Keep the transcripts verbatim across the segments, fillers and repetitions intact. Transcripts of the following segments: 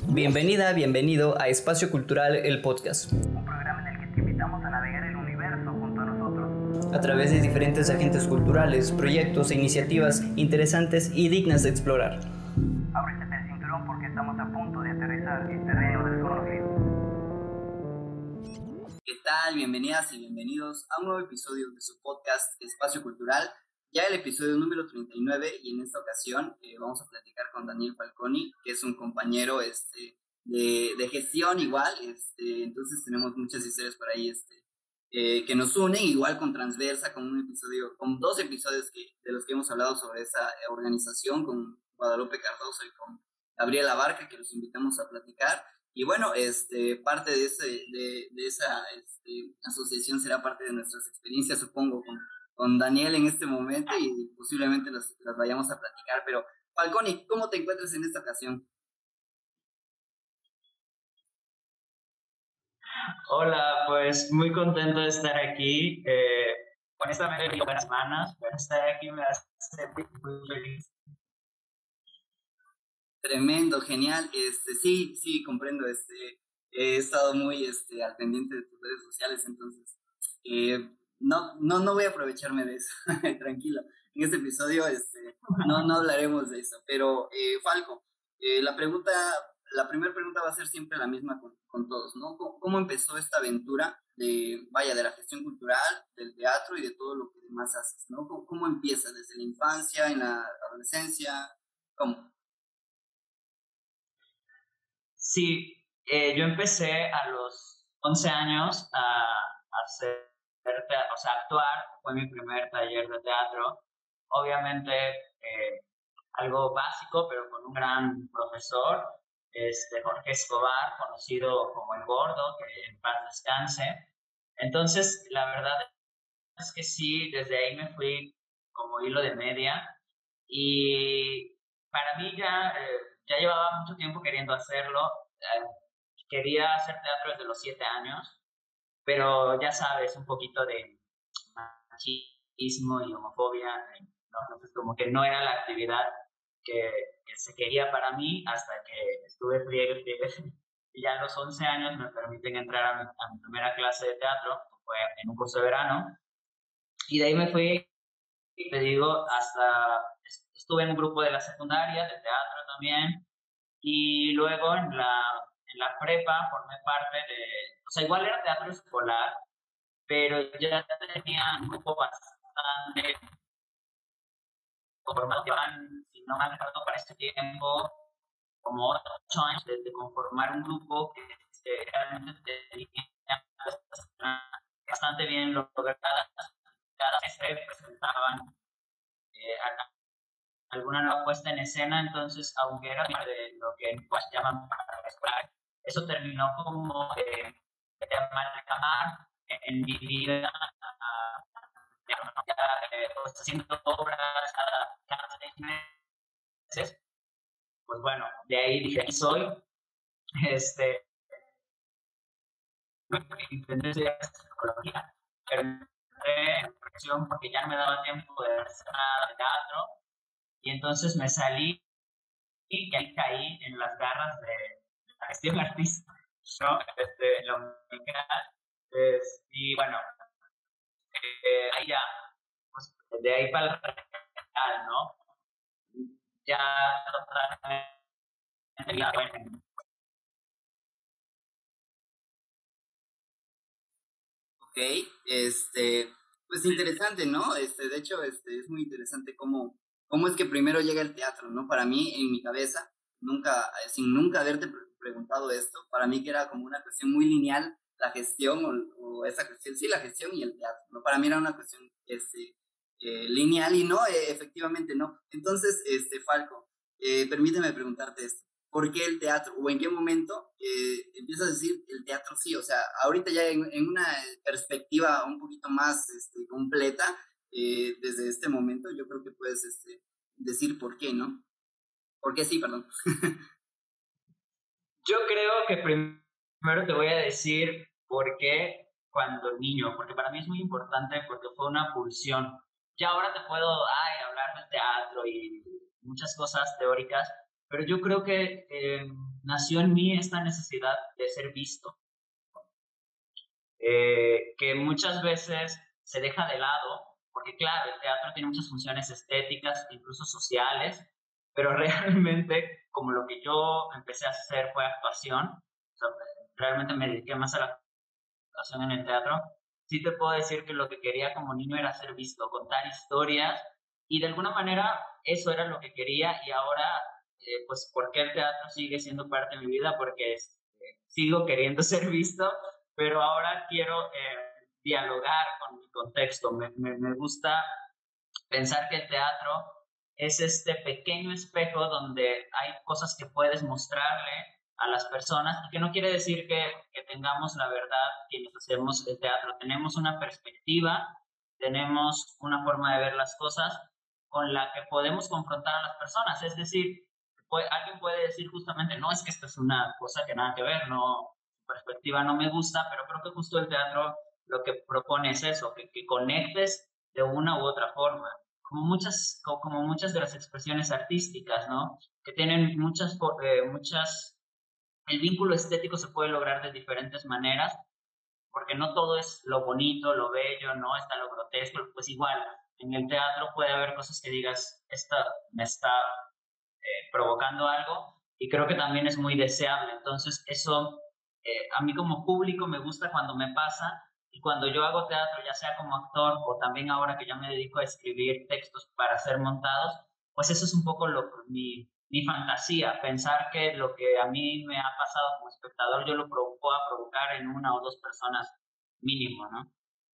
Bienvenida, bienvenido a Espacio Cultural, el podcast. Un programa en el que te invitamos a navegar el universo junto a nosotros. A través de diferentes agentes culturales, proyectos e iniciativas interesantes y dignas de explorar. Ábrete el cinturón porque estamos a punto de aterrizar en terreno desconocido. ¿Qué tal? Bienvenidas y bienvenidos a un nuevo episodio de su podcast Espacio Cultural. Ya el episodio número treinta y nueve, y en esta ocasión eh, vamos a platicar con Daniel Falconi, que es un compañero este, de, de gestión igual, este, entonces tenemos muchas historias por ahí este, eh, que nos unen, igual con Transversa, con un episodio, con dos episodios que, de los que hemos hablado sobre esa organización, con Guadalupe Cardoso y con Gabriela Barca, que los invitamos a platicar. Y bueno, este, parte de, ese, de, de esa este, asociación será parte de nuestras experiencias, supongo, con con Daniel en este momento, y posiblemente las, las vayamos a platicar. Pero, Falconi, ¿cómo te encuentras en esta ocasión? Hola, pues muy contento de estar aquí. Eh, honestamente, llevo unas semanas, pero estar aquí me hace muy feliz. Tremendo, genial. Este, sí, sí, comprendo. Este, he estado muy este, al pendiente de tus redes sociales, entonces eh, no, no, no voy a aprovecharme de eso. Tranquilo. En este episodio este, no, no hablaremos de eso. Pero, eh, Falco, eh, la pregunta, la primera pregunta va a ser siempre la misma con, con todos, ¿no? ¿Cómo, ¿Cómo empezó esta aventura de, vaya, de la gestión cultural, del teatro y de todo lo que demás haces, ¿no? ¿Cómo, cómo empieza? ¿Desde la infancia, en la adolescencia? ¿Cómo? Sí, eh, yo empecé a los once años a, a hacer, o sea, actuar. Fue mi primer taller de teatro. Obviamente, eh, algo básico, pero con un gran profesor, este, Jorge Escobar, conocido como El Gordo, que en paz descanse. Entonces, la verdad es que sí, desde ahí me fui como hilo de media, y para mí ya, eh, ya llevaba mucho tiempo queriendo hacerlo. Eh, quería hacer teatro desde los siete años, pero ya sabes, un poquito de machismo y homofobia, eh, ¿no? Entonces como que no era la actividad que, que se quería para mí, hasta que estuve friegue, friegue, y ya a los once años me permiten entrar a mi, a mi primera clase de teatro, que fue en un curso de verano, y de ahí me fui, te digo, hasta, estuve en un grupo de la secundaria, de teatro también, y luego en la, en la prepa formé parte de, o sea, igual era teatro escolar, pero ya tenía un grupo bastante conformado. Llevan, si no me acuerdo, para este tiempo, como ocho años de, de conformar un grupo que este, realmente tenía bastante bien logradas. Cada semestre presentaban eh, alguna nueva puesta en escena, entonces, aunque era de lo que pues, llaman para escolar, eso terminó como de, de amalgamar en mi vida, uh, ya, eh, pues, haciendo obras cada, cada seis meses. Pues bueno, de ahí dije, aquí soy. Este, intenté estudiar psicología, pero entré presión porque ya no me daba tiempo de hacer nada de teatro, y entonces me salí y ahí caí en las garras de la gestión artística, ¿no? Este, la universidad, pues, y bueno, eh, ahí ya, pues, de ahí para el real, ¿no? Ya totalmente. Ok, este, pues interesante, ¿no? Este, de hecho, este, es muy interesante cómo, cómo es que primero llega el teatro, ¿no? Para mí, en mi cabeza, nunca, eh, sin nunca haberte pre- preguntado esto, para mí que era como una cuestión muy lineal, la gestión o, o esa cuestión, sí, la gestión y el teatro, ¿no? Para mí era una cuestión, este, eh, lineal, y no, eh, efectivamente no. Entonces, este, Falco, eh, permíteme preguntarte esto. ¿Por qué el teatro? ¿O en qué momento eh, empiezas a decir el teatro sí? O sea, ahorita ya en, en una perspectiva un poquito más este, completa, eh, desde este momento, yo creo que puedes este, decir por qué, ¿no? ¿Por qué sí, perdón? Yo creo que primero te voy a decir por qué cuando niño, porque para mí es muy importante, porque fue una pulsión. Ya ahora te puedo ay, hablar del teatro y muchas cosas teóricas, pero yo creo que eh, nació en mí esta necesidad de ser visto, eh, que muchas veces se deja de lado, porque claro, el teatro tiene muchas funciones estéticas, incluso sociales, pero realmente como lo que yo empecé a hacer fue actuación, o sea, realmente me dediqué más a la actuación en el teatro, sí te puedo decir que lo que quería como niño era ser visto, contar historias, y de alguna manera eso era lo que quería, y ahora, eh, pues, ¿por qué el teatro sigue siendo parte de mi vida? Porque es, eh, sigo queriendo ser visto, pero ahora quiero eh, dialogar con mi contexto. Me, me, me gusta pensar que el teatro es este pequeño espejo donde hay cosas que puedes mostrarle a las personas, y que no quiere decir que, que tengamos la verdad quienes hacemos el teatro. Tenemos una perspectiva, tenemos una forma de ver las cosas con la que podemos confrontar a las personas. Es decir, puede, alguien puede decir justamente, no, es que esto es una cosa que nada que ver, no, su perspectiva no me gusta, pero creo que justo el teatro lo que propone es eso, que, que conectes de una u otra forma, como muchas, como muchas de las expresiones artísticas, ¿no? Que tienen muchas, eh, muchas, el vínculo estético se puede lograr de diferentes maneras, porque no todo es lo bonito, lo bello, no está lo grotesco, pues igual, en el teatro puede haber cosas que digas, esta me está eh, provocando algo, y creo que también es muy deseable. Entonces, eso eh, a mí como público me gusta cuando me pasa, y cuando yo hago teatro, ya sea como actor o también ahora que ya me dedico a escribir textos para ser montados, pues eso es un poco lo, mi, mi fantasía, pensar que lo que a mí me ha pasado como espectador yo lo provo- puedo provocar en una o dos personas mínimo, ¿no?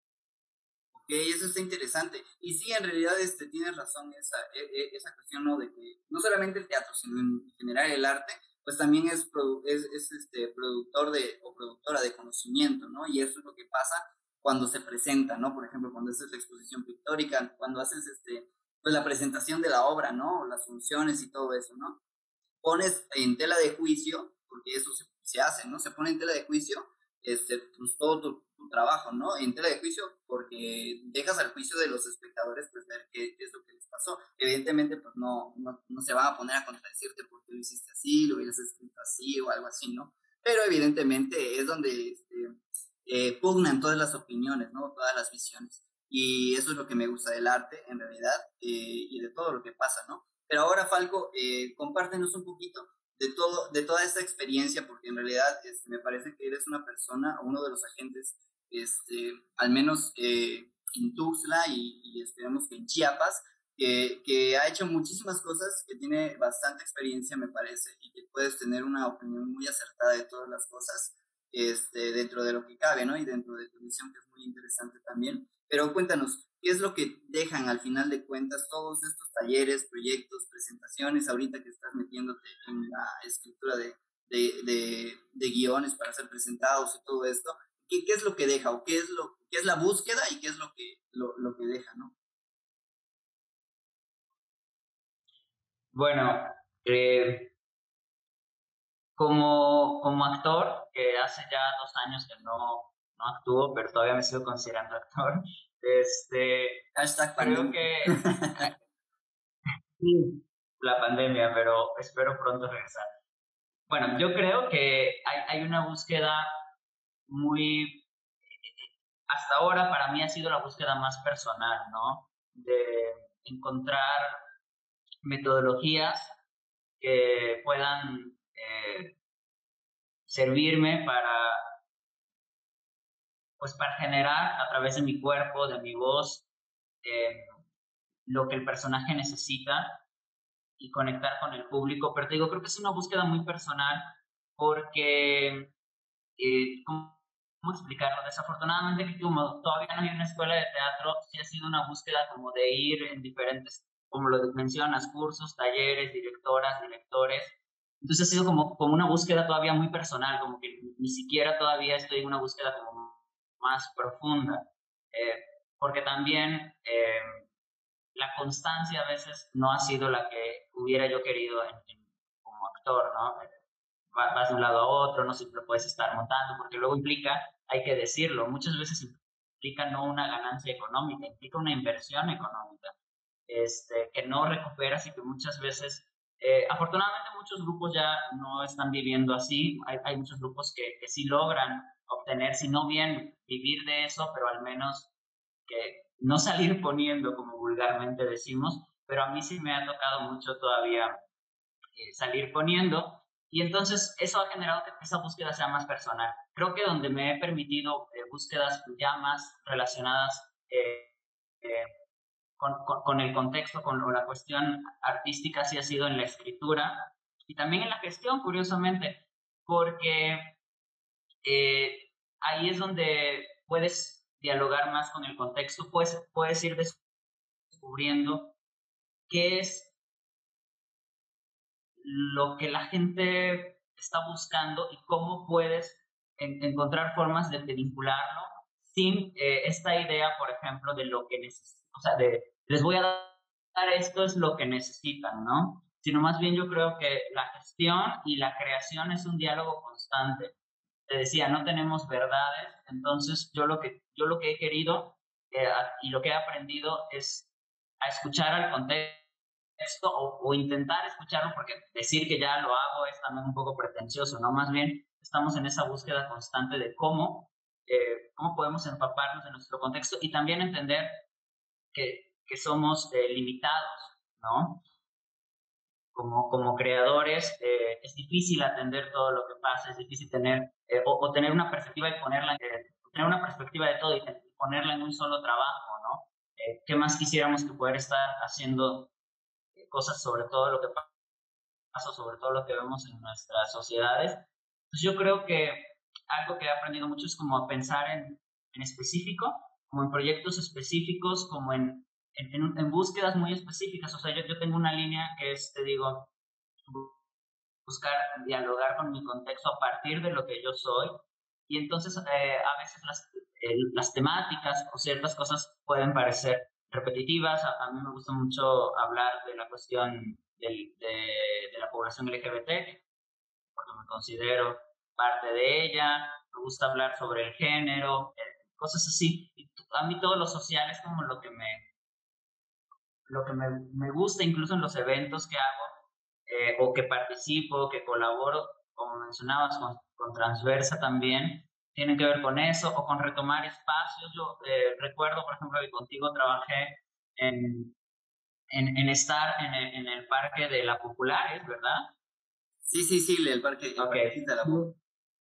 Ok, eso está interesante. Y sí, en realidad este, tienes razón esa, e- e- esa cuestión, ¿no? De que no solamente el teatro, sino en general el arte, pues también es, produ- es, es, este, productor de, o productora de conocimiento, ¿no? Y eso es lo que pasa cuando se presenta, ¿no? Por ejemplo, cuando haces la exposición pictórica, cuando haces este, pues la presentación de la obra, ¿no? Las funciones y todo eso, ¿no? Pones en tela de juicio, porque eso se, se hace, ¿no? Se pone en tela de juicio este, pues, todo tu, tu, trabajo, ¿no? En tela de juicio, porque dejas al juicio de los espectadores, pues ver qué, qué es lo que les pasó. Evidentemente, pues no, no, no se van a poner a contradecirte porque lo hiciste así, lo hubieras escrito así o algo así, ¿no? Pero evidentemente es donde este, eh, pugnan todas las opiniones, ¿no? Todas las visiones. Y eso es lo que me gusta del arte, en realidad, eh, y de todo lo que pasa, ¿no? Pero ahora, Falco, eh, compártenos un poquito de, todo, de toda esta experiencia, porque en realidad este, me parece que eres una persona, uno de los agentes, este, al menos eh, en Tuxtla y, y esperemos que en Chiapas, que, que ha hecho muchísimas cosas, que tiene bastante experiencia, me parece, y que puedes tener una opinión muy acertada de todas las cosas, este, dentro de lo que cabe, ¿no? Y dentro de tu visión, que es muy interesante también. Pero cuéntanos, ¿qué es lo que dejan al final de cuentas todos estos talleres, proyectos, presentaciones, ahorita que estás metiéndote en la escritura de, de, de, de guiones para ser presentados y todo esto? ¿Qué, qué es lo que deja o qué es, lo, qué es la búsqueda y qué es lo que, lo, lo que deja, ¿no? Bueno, eh, como, como actor, que hace ya dos años que no, no actúo, pero todavía me sigo considerando actor, este, Hashtag creo pandemia. que sí, la pandemia, pero espero pronto regresar. Bueno, yo creo que hay, hay una búsqueda muy, hasta ahora para mí ha sido la búsqueda más personal, ¿no? De encontrar metodologías que puedan eh, servirme para, pues para generar a través de mi cuerpo, de mi voz, eh, lo que el personaje necesita y conectar con el público. Pero te digo, creo que es una búsqueda muy personal porque, eh, ¿cómo, ¿cómo explicarlo? Desafortunadamente, que como todavía no hay una escuela de teatro, sí ha sido una búsqueda como de ir en diferentes, como lo mencionas, cursos, talleres, directoras, directores. Entonces ha sido como, como una búsqueda todavía muy personal, como que ni siquiera todavía estoy en una búsqueda como más profunda. Eh, porque también eh, la constancia a veces no ha sido la que hubiera yo querido en, en, como actor, ¿no? Vas de un lado a otro, no siempre puedes estar montando, porque luego implica, hay que decirlo, muchas veces implica no una ganancia económica, implica una inversión económica, este, que no recuperas y que muchas veces Eh, afortunadamente muchos grupos ya no están viviendo así, hay, hay muchos grupos que, que sí logran obtener, si no bien vivir de eso, pero al menos que no salir poniendo, como vulgarmente decimos, pero a mí sí me ha tocado mucho todavía eh, salir poniendo, y entonces eso ha generado que esa búsqueda sea más personal. Creo que donde me he permitido eh, búsquedas ya más relacionadas eh, eh, con, con, con, el contexto, con la cuestión artística, sí ha sido en la escritura y también en la gestión, curiosamente, porque eh, ahí es donde puedes dialogar más con el contexto, puedes, puedes ir descubriendo qué es lo que la gente está buscando y cómo puedes en, encontrar formas de, de vincularlo sin eh, esta idea, por ejemplo, de lo que necesitan, o sea, de les voy a dar esto es lo que necesitan, ¿no? Sino más bien yo creo que la gestión y la creación es un diálogo constante. Te decía, no tenemos verdades, entonces yo lo que, yo lo que he querido eh, y lo que he aprendido es a escuchar al contexto esto o, o intentar escucharlo, porque decir que ya lo hago es también un poco pretencioso, ¿no? Más bien estamos en esa búsqueda constante de cómo, eh, cómo podemos empaparnos de nuestro contexto y también entender que, que somos eh, limitados, ¿no? Como, como creadores eh, es difícil atender todo lo que pasa, es difícil tener eh, o, o, tener una perspectiva y ponerla, eh, tener una perspectiva de todo y ponerla en un solo trabajo, ¿no? Eh, ¿Qué más quisiéramos que poder estar haciendo cosas sobre todo lo que pasa, sobre todo lo que vemos en nuestras sociedades? Pues yo creo que algo que he aprendido mucho es como a pensar en, en específico, como en proyectos específicos, como en, en, en, en búsquedas muy específicas. O sea, yo, yo tengo una línea que es, te digo, buscar dialogar con mi contexto a partir de lo que yo soy. Y entonces eh, a veces las, eh, las temáticas o ciertas cosas pueden parecer repetitivas. A, a mí me gusta mucho hablar de la cuestión del, de, de la población L G B T, porque me considero parte de ella. Me gusta hablar sobre el género, eh, cosas así. Y a mí todo lo social es como lo que me, lo que me, me gusta, incluso en los eventos que hago, eh, o que participo, que colaboro, como mencionabas, con, con Transversa también, tienen que ver con eso, o con retomar espacios. Yo eh, recuerdo, por ejemplo, que contigo trabajé en, en, en estar en el, en el Parque de la Populares, ¿verdad? Sí, sí, sí, el parque, el okay. Parquecito de la Populares.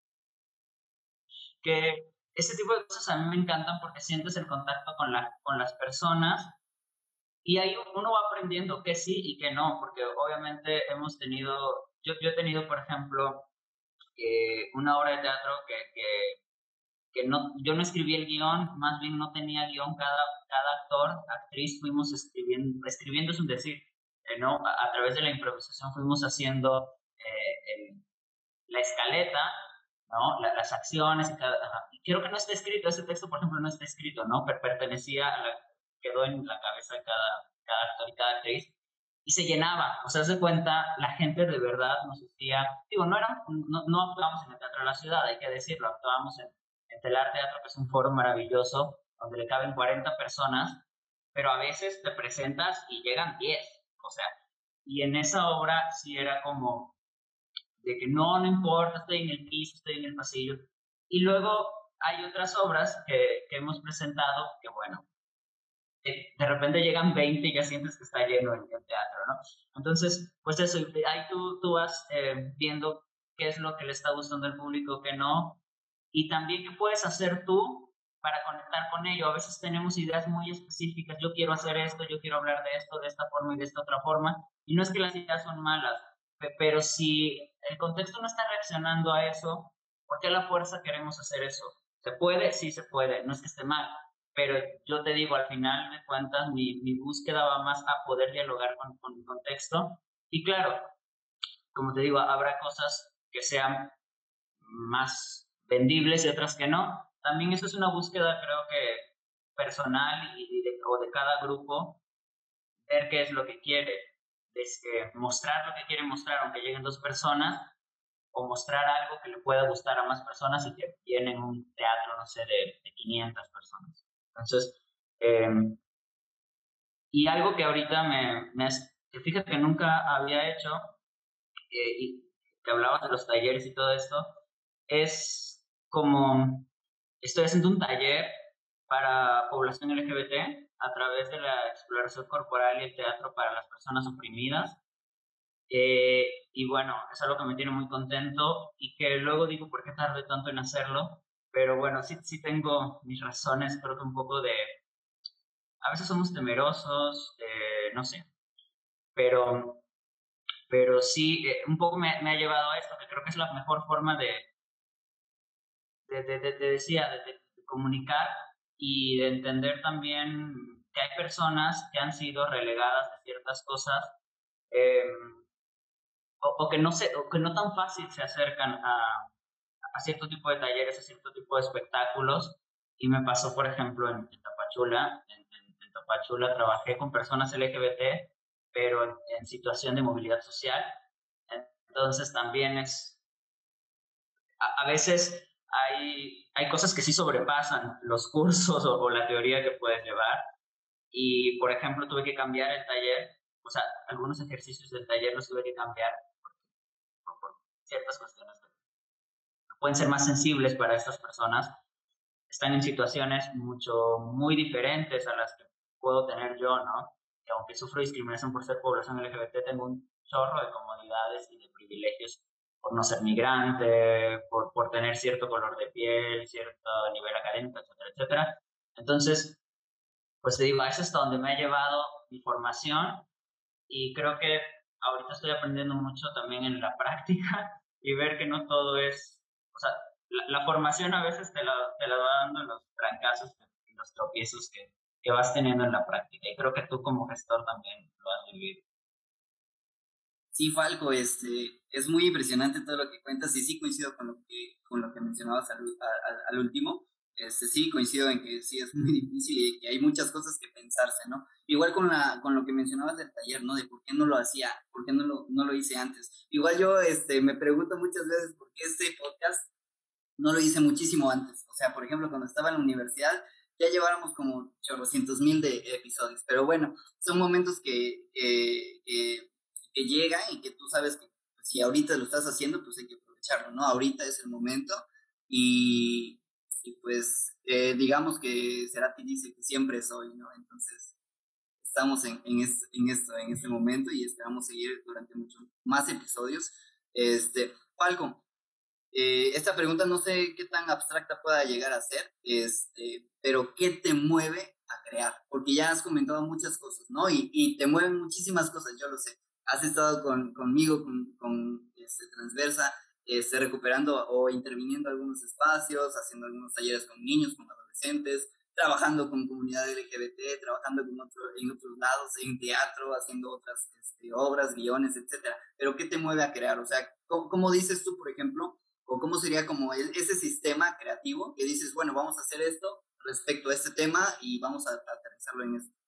Que ese tipo de cosas a mí me encantan porque sientes el contacto con, la, con las personas. Y ahí uno va aprendiendo que sí y que no, porque obviamente hemos tenido, yo, yo he tenido, por ejemplo, eh, una obra de teatro que, que, que no, yo no escribí el guión, más bien no tenía guión, cada, cada actor, actriz, fuimos escribiendo, escribiendo es un decir, eh, ¿no? A, a través de la improvisación fuimos haciendo eh, el, la escaleta, ¿no? La, las acciones, y, cada, y creo que no está escrito, ese texto, por ejemplo, no está escrito, ¿no? Per pertenecía a la, quedó en la cabeza de cada, cada actor y cada actriz, y se llenaba, o sea, se cuenta, la gente de verdad nos decía, digo, no, era, no, no actuábamos en el Teatro de la Ciudad, hay que decirlo, actuábamos en, en Telar Teatro, que es un foro maravilloso, donde le caben cuarenta personas, pero a veces te presentas y llegan diez, o sea, y en esa obra sí era como, de que no, no importa, estoy en el piso, estoy en el pasillo. Y luego hay otras obras que, que hemos presentado que, bueno, de, de repente llegan veinte y ya sientes que está lleno el, el teatro, ¿no? Entonces, pues eso, ahí tú, tú vas eh, viendo qué es lo que le está gustando al público, qué no, y también qué puedes hacer tú para conectar con ello. A veces tenemos ideas muy específicas, yo quiero hacer esto, yo quiero hablar de esto, de esta forma y de esta otra forma, y no es que las ideas son malas, pero si el contexto no está reaccionando a eso, ¿por qué a la fuerza queremos hacer eso? ¿Se puede? Sí se puede, no es que esté mal, pero yo te digo, al final de cuentas, mi, mi búsqueda va más a poder dialogar con, con mi contexto, y claro, como te digo, habrá cosas que sean más vendibles y otras que no. También eso es una búsqueda, creo que personal y, y de, o de cada grupo, ver qué es lo que quiere, es que mostrar lo que quiere mostrar, aunque lleguen dos personas, o mostrar algo que le pueda gustar a más personas y que tienen un teatro, no sé, de, de quinientas personas. Entonces, eh, y algo que ahorita me, me, has, que fíjate que nunca había hecho, eh, y que hablabas de los talleres y todo esto, es como estoy haciendo un taller para población L G B T a través de la exploración corporal y el teatro para las personas oprimidas. Eh, y bueno, es algo que me tiene muy contento y que luego digo, ¿por qué tardé tanto en hacerlo? Pero bueno, sí, sí tengo mis razones, creo que un poco de, a veces somos temerosos, eh, no sé, pero, pero sí, eh, un poco me, me, ha llevado a esto, que creo que es la mejor forma de, de, de, de, de decía, de, de, comunicar y de entender también que hay personas que han sido relegadas de ciertas cosas, eh, o, o, que no se, o que no tan fácil se acercan a, a cierto tipo de talleres, a cierto tipo de espectáculos. Y me pasó, por ejemplo, en, en Tapachula. En, en, en, Tapachula trabajé con personas L G B T, pero en, en situación de movilidad social. Entonces también es, a, a veces hay, hay cosas que sí sobrepasan los cursos o, o la teoría que puedes llevar. Y, por ejemplo, tuve que cambiar el taller, o sea, algunos ejercicios del taller los tuve que cambiar por, por ciertas cuestiones que pueden ser más sensibles para estas personas. Están en situaciones mucho, muy diferentes a las que puedo tener yo, ¿no? Que aunque sufro discriminación por ser población L G B T, tengo un chorro de comodidades y de privilegios por no ser migrante, por, por tener cierto color de piel, cierto nivel académico, etcétera, etcétera. Entonces, pues te digo, eso es hasta donde me ha llevado mi formación y creo que ahorita estoy aprendiendo mucho también en la práctica y ver que no todo es, o sea, la, la formación a veces te la, te la va dando los trancazos y los tropiezos que, que vas teniendo en la práctica y creo que tú como gestor también lo has vivido. Sí, Falco, este, es muy impresionante todo lo que cuentas y sí coincido con lo que, con lo que mencionabas al, al, al último. Este, sí coincido en que sí es muy difícil y que hay muchas cosas que pensarse, ¿no? Igual con, la, con lo que mencionabas del taller, ¿no? De por qué no lo hacía, por qué no lo, no lo hice antes. Igual yo este, me pregunto muchas veces por qué este podcast no lo hice muchísimo antes. O sea, por ejemplo, cuando estaba en la universidad ya lleváramos como chorrocientos mil de episodios. Pero bueno, son momentos que, que, que, que llegan y que tú sabes que pues, si ahorita lo estás haciendo, pues hay que aprovecharlo, ¿no? Ahorita es el momento y, y pues eh, digamos que Cerati dice que siempre es hoy, ¿no? Entonces estamos en, en, es, en, esto, en este momento y esperamos seguir durante muchos más episodios. Este, Falco, eh, esta pregunta no sé qué tan abstracta pueda llegar a ser, este, pero ¿qué te mueve a crear? Porque ya has comentado muchas cosas, ¿no? Y, y te mueven muchísimas cosas, yo lo sé. Has estado con, conmigo, con, con este, Transversa, este, recuperando o interviniendo algunos espacios, haciendo algunos talleres con niños, con adolescentes, trabajando con comunidad L G B T, trabajando con otro, en otros lados, en teatro, haciendo otras este, obras, guiones, etcétera. Pero ¿qué te mueve a crear? O sea, ¿cómo, cómo dices tú, por ejemplo? ¿O cómo sería como el, ese sistema creativo que dices, bueno, vamos a hacer esto respecto a este tema y vamos a, a aterrizarlo en esto?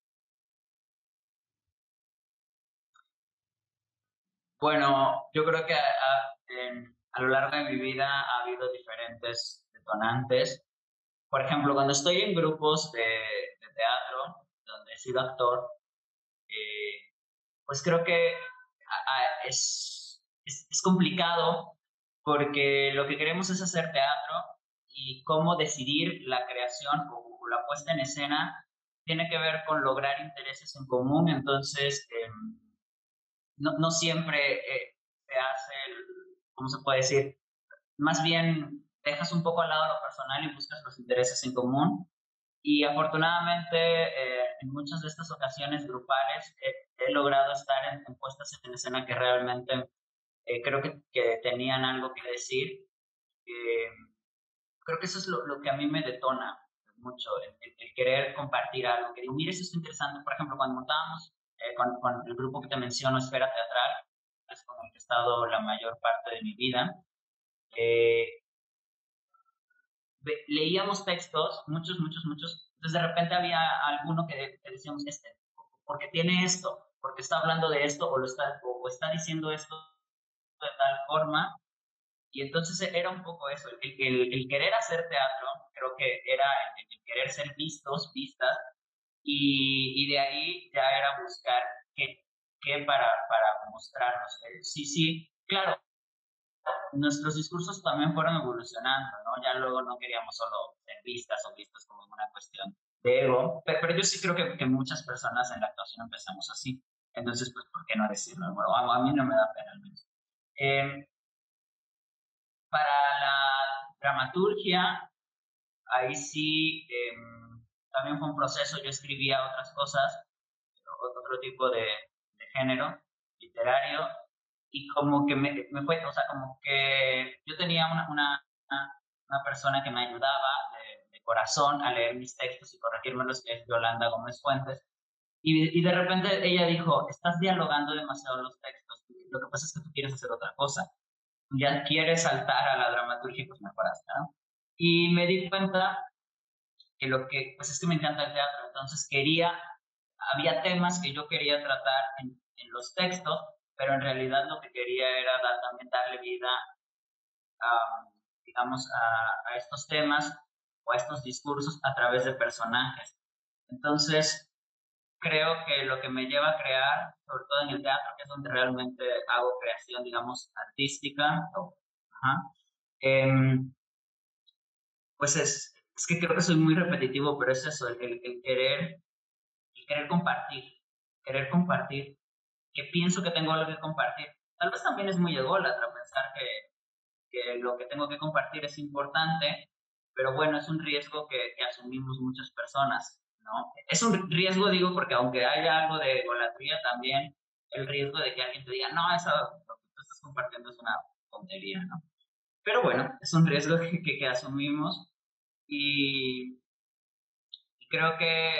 Bueno, yo creo que a, a, en, a lo largo de mi vida ha habido diferentes detonantes. Por ejemplo, cuando estoy en grupos de, de teatro, donde he sido actor, eh, pues creo que a, a, es, es, es complicado porque lo que queremos es hacer teatro y cómo decidir la creación o, o la puesta en escena tiene que ver con lograr intereses en común. Entonces, eh, no, no siempre eh, se hace, el, ¿cómo se puede decir? Más bien dejas un poco al lado lo personal y buscas los intereses en común. Y afortunadamente, eh, en muchas de estas ocasiones grupales, eh, he logrado estar en, en puestas en escena que realmente eh, creo que, que, tenían algo que decir. Eh, creo que eso es lo, lo, que a mí me detona mucho, el, el, el, querer compartir algo. Que digo, mire, eso es interesante. Por ejemplo, cuando montábamos eh, con, con, el grupo que te menciono, Esfera Teatral, es con el que he estado la mayor parte de mi vida, eh, leíamos textos, muchos, muchos, muchos, entonces de repente había alguno que, que decíamos, este, porque tiene esto, porque está hablando de esto, o, lo está, o, o está diciendo esto de tal forma, y entonces era un poco eso, el, el, el querer hacer teatro, creo que era el, el querer ser vistos, vistas, y, y de ahí ya era buscar qué, qué para, para mostrarnos. Eh, sí, sí, claro, nuestros discursos también fueron evolucionando, ¿no? Ya luego no queríamos solo ser vistas o vistos como una cuestión de ego, pero, pero yo sí creo que, que muchas personas en la actuación empezamos así. Entonces, pues, ¿por qué no decirlo? Bueno, a, a mí no me da pena al menos. Eh, para la dramaturgia, ahí sí, eh, también fue un proceso. Yo escribía otras cosas, otro tipo de, de género literario, y como que me, me fue, o sea, como que yo tenía una, una, una persona que me ayudaba de, de corazón a leer mis textos y corregírmelos, que es Yolanda Gómez Fuentes, y, y de repente ella dijo, estás dialogando demasiado los textos, lo que pasa es que tú quieres hacer otra cosa, ya quieres saltar a la dramaturgia, pues mejoraste, ¿no? Y me di cuenta que lo que, pues es que me encanta el teatro, entonces quería, había temas que yo quería tratar en, en los textos, pero en realidad lo que quería era dar, también darle vida a, digamos, a, a estos temas o a estos discursos a través de personajes. Entonces, creo que lo que me lleva a crear, sobre todo en el teatro, que es donde realmente hago creación, digamos, artística, o, ajá, eh, pues es, es que creo que soy muy repetitivo, pero es eso, el, el, el querer, el querer compartir, querer compartir, que pienso que tengo algo que compartir. Tal vez también es muy ególatra pensar que, que lo que tengo que compartir es importante, pero bueno, es un riesgo que, que asumimos muchas personas, ¿no? Es un riesgo, digo, porque aunque haya algo de egolatría, también el riesgo de que alguien te diga, no, eso, lo que tú estás compartiendo es una tontería, ¿no? Pero bueno, es un riesgo que, que, que asumimos y, y creo que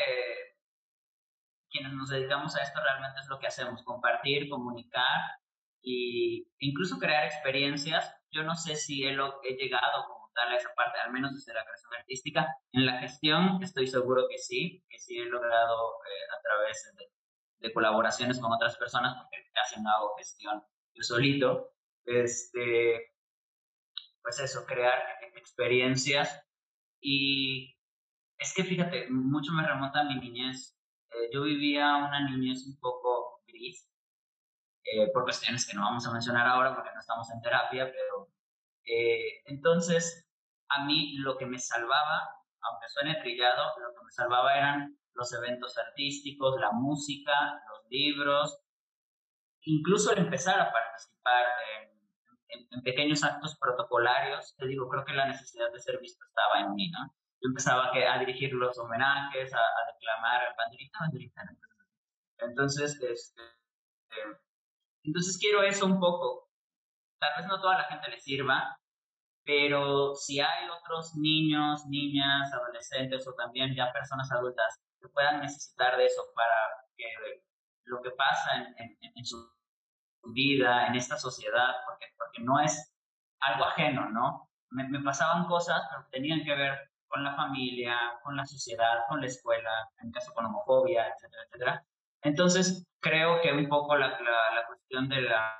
quienes nos dedicamos a esto realmente es lo que hacemos, compartir, comunicar y incluso crear experiencias. Yo no sé si he, lo, he llegado como tal a esa parte, al menos desde la creación artística. En la gestión estoy seguro que sí, que sí he logrado eh, a través de, de colaboraciones con otras personas, porque casi no hago gestión yo solito. Este, pues eso, crear experiencias y es que fíjate, mucho me remonta a mi niñez. Eh, yo vivía una niñez un poco gris, eh, por cuestiones que no vamos a mencionar ahora porque no estamos en terapia, pero eh, entonces a mí lo que me salvaba, aunque suene trillado, lo que me salvaba eran los eventos artísticos, la música, los libros, incluso el empezar a participar en, en, en pequeños actos protocolarios. Te digo, creo que la necesidad de ser visto estaba en mí, ¿no? Yo empezaba a, que, a dirigir los homenajes, a, a declamar banderita, banderita. Entonces, este, eh, entonces quiero eso un poco. Tal vez no toda la gente le sirva, pero si hay otros niños, niñas, adolescentes o también ya personas adultas que puedan necesitar de eso para que lo que pasa en, en, en su vida, en esta sociedad, porque, porque no es algo ajeno, ¿no? Me, me pasaban cosas, pero tenían que ver con la familia, con la sociedad, con la escuela, en mi caso con homofobia, etcétera, etcétera. Entonces, creo que un poco la, la, la cuestión de la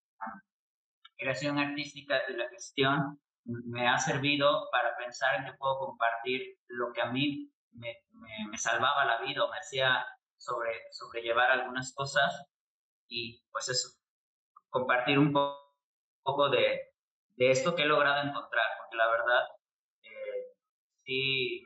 creación artística, de la gestión, me ha servido para pensar en que puedo compartir lo que a mí me, me, me salvaba la vida o me hacía sobre, sobrellevar algunas cosas y pues eso, compartir un poco, poco de, de esto que he logrado encontrar, porque la verdad, eh, sí,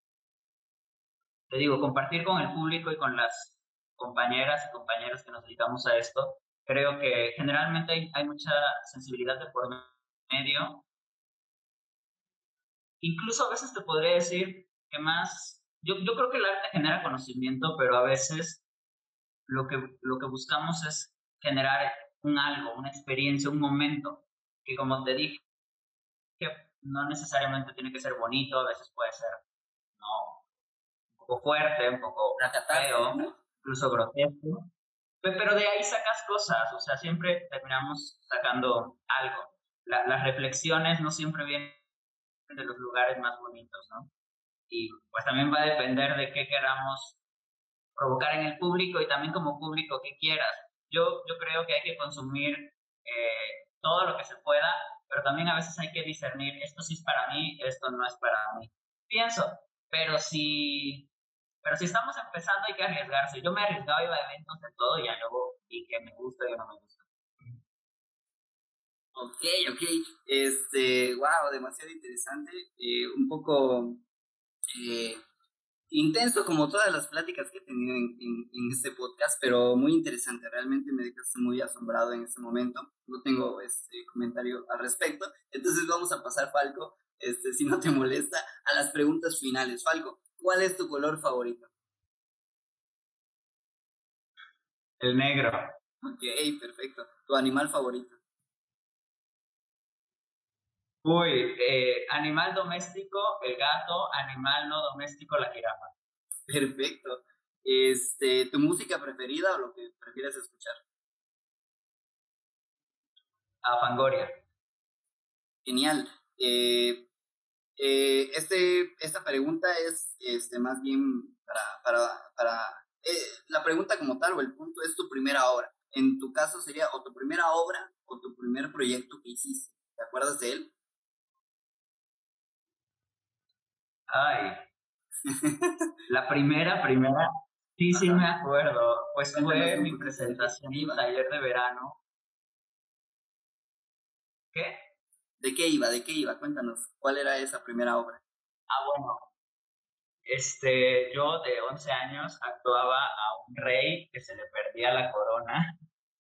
te digo, compartir con el público y con las compañeras y compañeros que nos dedicamos a esto, creo que generalmente hay, hay mucha sensibilidad de por medio. Incluso a veces te podría decir que más, yo, yo creo que el arte genera conocimiento, pero a veces lo que, lo que buscamos es generar un algo, una experiencia, un momento, que como te dije, que no necesariamente tiene que ser bonito, a veces puede ser, no, un poco fuerte, un poco feo, ¿no? Incluso grotesco, pero de ahí sacas cosas, o sea, siempre terminamos sacando algo. La, las reflexiones no siempre vienen de los lugares más bonitos, ¿no? Y pues también va a depender de qué queramos provocar en el público y también como público qué quieras. Yo, yo creo que hay que consumir eh, todo lo que se pueda, pero también a veces hay que discernir, esto sí es para mí, esto no es para mí. Pienso, pero si, Pero si estamos empezando hay que arriesgarse. Yo me arriesgaba, iba a eventos de todo y ya luego vi que me gusta y que no me gusta. Ok, ok. Este, wow, demasiado interesante. Eh, un poco eh, intenso como todas las pláticas que he tenido en, en, en este podcast, pero muy interesante. Realmente me dejaste muy asombrado en este momento. No tengo este comentario al respecto. Entonces vamos a pasar, Falco, este, si no te molesta, a las preguntas finales. Falco, ¿cuál es tu color favorito? El negro. Ok, perfecto. ¿Tu animal favorito? Uy, eh, animal doméstico, el gato, animal no doméstico, la jirafa. Perfecto. Este, ¿tu música preferida o lo que prefieres escuchar? A Fangoria. Genial. Eh, eh, este, esta pregunta es este, más bien para, para, para eh, la pregunta como tal o el punto es tu primera obra. En tu caso sería o tu primera obra o tu primer proyecto que hiciste. ¿Te acuerdas de él? Ay, la primera, primera, sí, sí Ajá. me acuerdo. Pues Cuéntanos fue un mi poquito de qué presentación en iba. taller de verano. ¿Qué? ¿De qué iba? ¿De qué iba? Cuéntanos. ¿Cuál era esa primera obra? Ah, bueno, este, yo de once años actuaba a un rey que se le perdía la corona,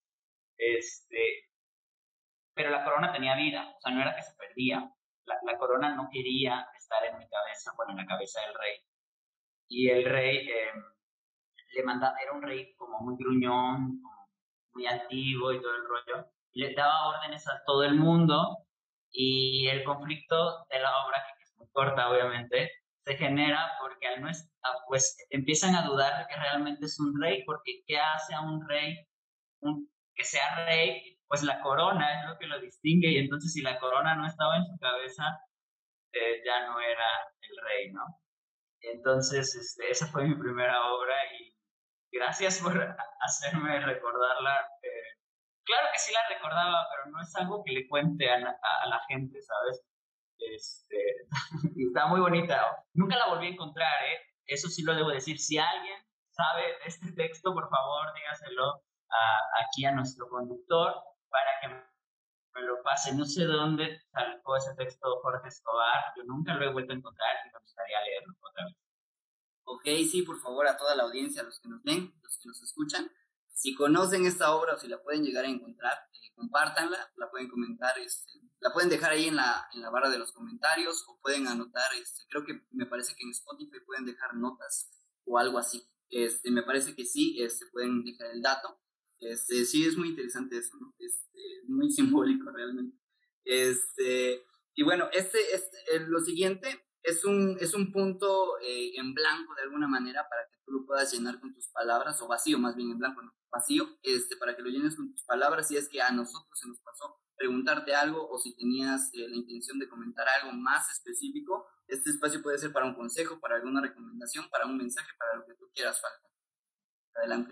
este, pero la corona tenía vida, o sea, no era que se perdía. La, la corona no quería estar en mi cabeza, bueno, en la cabeza del rey. Y el rey eh, le mandaba, era un rey como muy gruñón, como muy antiguo y todo el rollo, y le daba órdenes a todo el mundo, y el conflicto de la obra, que es muy corta obviamente, se genera porque al no es, ah, pues empiezan a dudar de que realmente es un rey, porque ¿qué hace a un rey un, que sea rey? Pues la corona es lo que lo distingue, y entonces si la corona no estaba en su cabeza, eh, ya no era el rey, ¿no? Entonces, este, esa fue mi primera obra y gracias por hacerme recordarla. Eh, claro que sí la recordaba, pero no es algo que le cuente a, la- a- a la gente, ¿sabes? Este, está muy bonita. Nunca la volví a encontrar, ¿eh? Eso sí lo debo decir. Si alguien sabe de este texto, por favor, dígaselo a- aquí a nuestro conductor para que me lo pase. No sé de dónde sacó ese texto Jorge Escobar. Yo nunca lo he vuelto a encontrar y me gustaría leerlo otra vez. Ok, sí, por favor, a toda la audiencia, a los que nos ven, los que nos escuchan, si conocen esta obra o si la pueden llegar a encontrar, eh, compártanla, la pueden comentar, este, la pueden dejar ahí en la, en la barra de los comentarios o pueden anotar, este, creo que me parece que en Spotify pueden dejar notas o algo así. Este, me parece que sí, este, pueden dejar el dato. Este, sí, es muy interesante eso, ¿no? Este, muy simbólico realmente. Este, y bueno, este, este, eh, lo siguiente es un, es un punto eh, en blanco de alguna manera para que tú lo puedas llenar con tus palabras, o vacío, más bien en blanco, no, vacío, este, para que lo llenes con tus palabras si es que a nosotros se nos pasó preguntarte algo o si tenías eh, la intención de comentar algo más específico. Este espacio puede ser para un consejo, para alguna recomendación, para un mensaje, para lo que tú quieras, Falta. Adelante.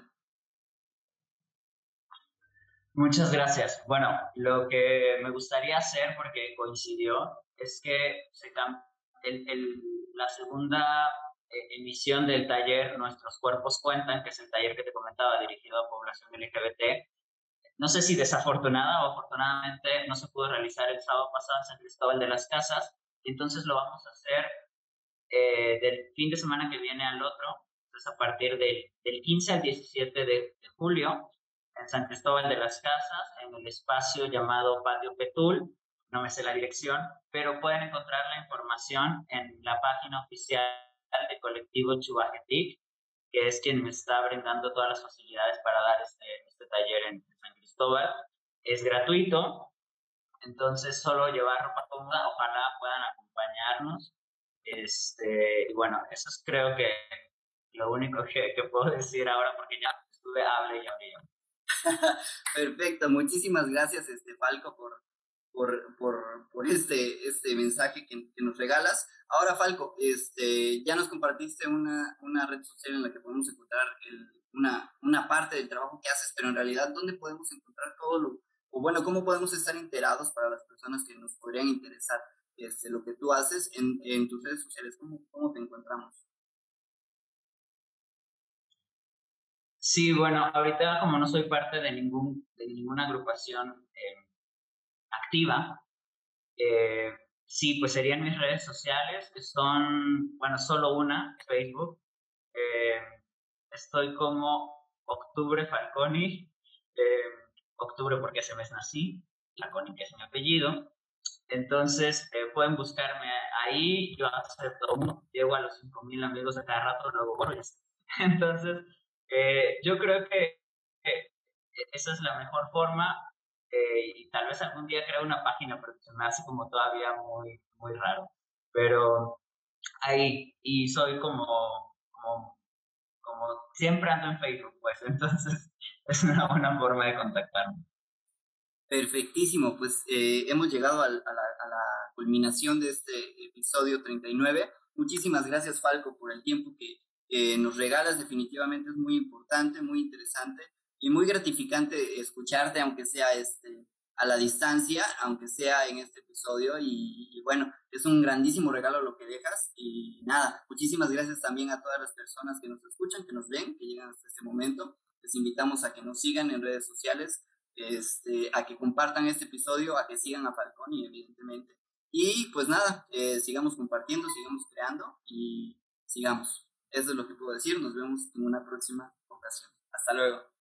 Muchas gracias. Bueno, lo que me gustaría hacer, porque coincidió, es que se cam- el, el- la segunda eh, emisión del taller Nuestros Cuerpos Cuentan, que es el taller que te comentaba dirigido a población L G B T. No sé si desafortunada o afortunadamente no se pudo realizar el sábado pasado en San Cristóbal de las Casas, y entonces lo vamos a hacer eh, del fin de semana que viene al otro, entonces a partir de, del quince al diecisiete de, de julio, en San Cristóbal de las Casas, en el espacio llamado Patio Petul. No me sé la dirección, pero pueden encontrar la información en la página oficial de Colectivo Chubajetic, que es quien me está brindando todas las facilidades para dar este, este taller en San Cristóbal. Es gratuito, entonces solo llevar ropa cómoda, ojalá puedan acompañarnos. Este, y bueno, eso es creo que lo único que, que puedo decir ahora porque ya estuve hable y hable. Perfecto, muchísimas gracias, este, Falco, por, por, por, por este, este mensaje que, que nos regalas. Ahora, Falco, este, ya nos compartiste una, una red social en la que podemos encontrar el, una, una parte del trabajo que haces, pero en realidad, ¿dónde podemos encontrar todo lo, o bueno, cómo podemos estar enterados para las personas que nos podrían interesar este, lo que tú haces en, en tus redes sociales? ¿Cómo, cómo te encontramos? Sí, bueno, ahorita como no soy parte de ningún de ninguna agrupación eh, activa, eh, sí, pues serían mis redes sociales, que son, bueno, solo una, Facebook. Eh, Estoy como Octubre Falconi, eh, Octubre porque ese mes nací, Falconi que es mi apellido. Entonces, eh, pueden buscarme ahí, yo acepto uno, llego a los cinco mil amigos a cada rato, luego borro y ya está. Entonces, eh, yo creo que, que esa es la mejor forma, eh, y tal vez algún día creo una página, pero se me hace como todavía muy, muy raro. Pero ahí, y soy como, como, como siempre ando en Facebook, pues, entonces es una buena forma de contactarme. Perfectísimo, pues eh, hemos llegado al- a, la, a la culminación de este episodio treinta y nueve. Muchísimas gracias, Falco, por el tiempo que eh, nos regalas. Definitivamente es muy importante, muy interesante y muy gratificante escucharte, aunque sea este, a la distancia, aunque sea en este episodio. Y, y bueno, es un grandísimo regalo lo que dejas. Y nada, muchísimas gracias también a todas las personas que nos escuchan, que nos ven, que llegan hasta este momento. Les invitamos a que nos sigan en redes sociales, este, a que compartan este episodio, a que sigan a Falconi, evidentemente. Y pues nada, eh, sigamos compartiendo, sigamos creando y sigamos. Eso es lo que puedo decir. Nos vemos en una próxima ocasión. Hasta luego.